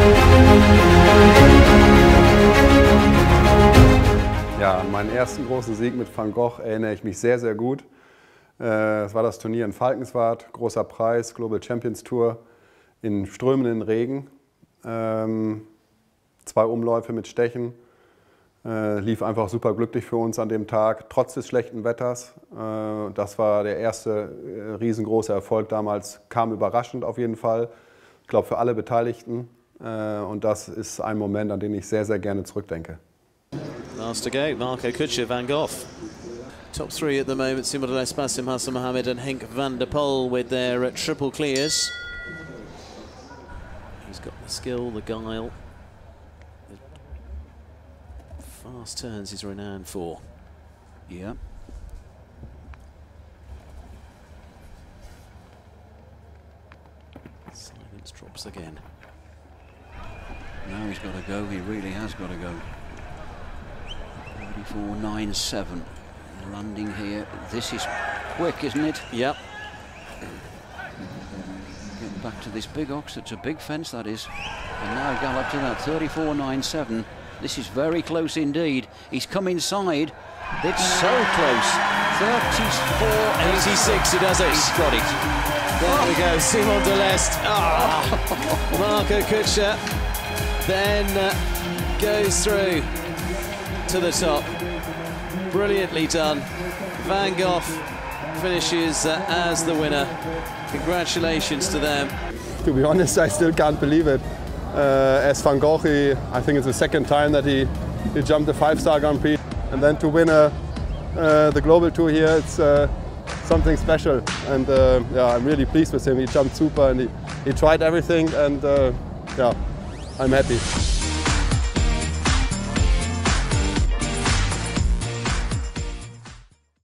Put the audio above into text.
Ja, an meinen ersten großen Sieg mit Van Gogh erinnere ich mich sehr, sehr gut. Es war das Turnier in Valkenswaard, großer Preis, Global Champions Tour, in strömenden Regen. 2 Umläufe mit Stechen. Lief einfach super glücklich für uns an dem Tag, trotz des schlechten Wetters. Das war der erste riesengroße Erfolg damals, kam überraschend auf jeden Fall. Ich glaube für alle Beteiligten. Und das ist ein Moment, an den ich sehr, sehr gerne zurückdenke. Last to go, Marco Kutscher, Van Gogh. Top 3 at the moment, Simon Basim Hassan Mohammed and Henk van der Poel with their triple clears. He's got the skill, the guile. The fast turns he's renowned for. Yeah. Silence drops again. Now he's got to go, he really has got to go. 34.97. Landing here. This is quick, isn't it? Yep. Getting back to this big ox, it's a big fence that is. And now gallop to that, 34.97. This is very close indeed. He's come inside. It's so close. 34.86, he does it. He's got it. There we go, Simon Delestre. Oh. Marco Kutscher then goes through to the top. Brilliantly done. Van Gogh finishes as the winner. Congratulations to them. To be honest, I still can't believe it. As Van Gogh, I think it's the second time that he jumped the 5-star Grand Prix. And then to win the Global Tour here, it's something special. And yeah, I'm really pleased with him. He jumped super and he tried everything, and yeah, I'm happy.